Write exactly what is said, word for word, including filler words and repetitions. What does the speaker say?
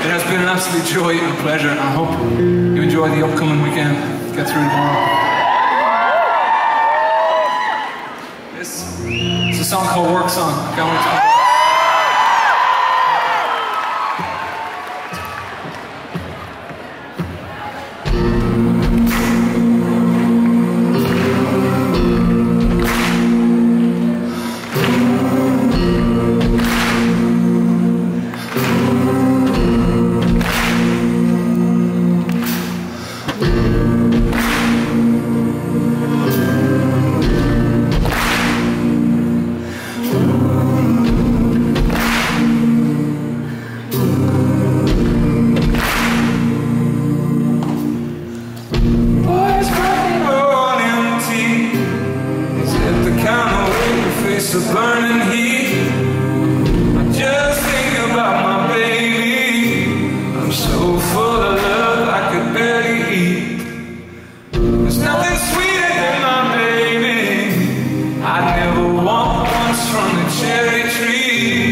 It has been an absolute joy and a pleasure, and I hope you enjoy the upcoming weekend. Get through tomorrow. This is a song called Work Song. I can't wait to the burning heat. I just think about my baby. I'm so full of love I could barely eat. There's nothing sweeter than my baby. I'd never want once from the cherry tree.